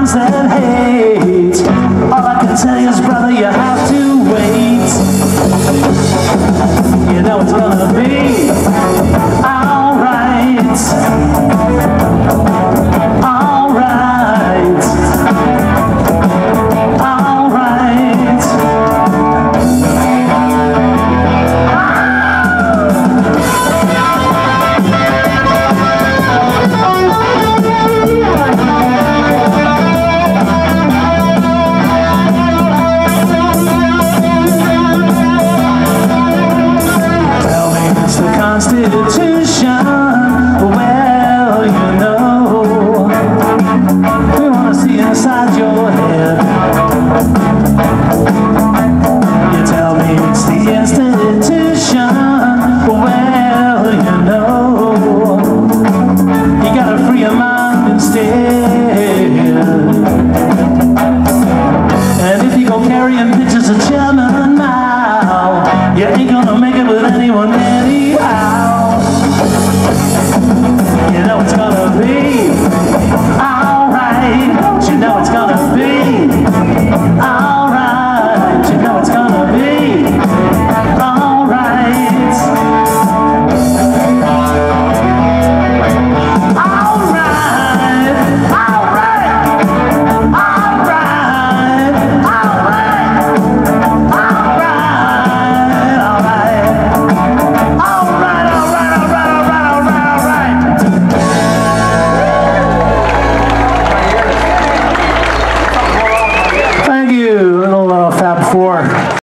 times that hate. All I can tell you is, brother, you have to wait. You know it's gonna be alright. Alright. Alright. Constitution, well, you know, we want to see inside your head. You tell me it's the institution, well, you know, you gotta free your mind instead. And if you go carrying pictures of German now, you ain't gonna make it with anyone anyhow. You know it's gonna be alright. Don't you know it's gonna be alright? You know it's gonna be alright. Alright, alright, alright, Thank you, little Fab 4.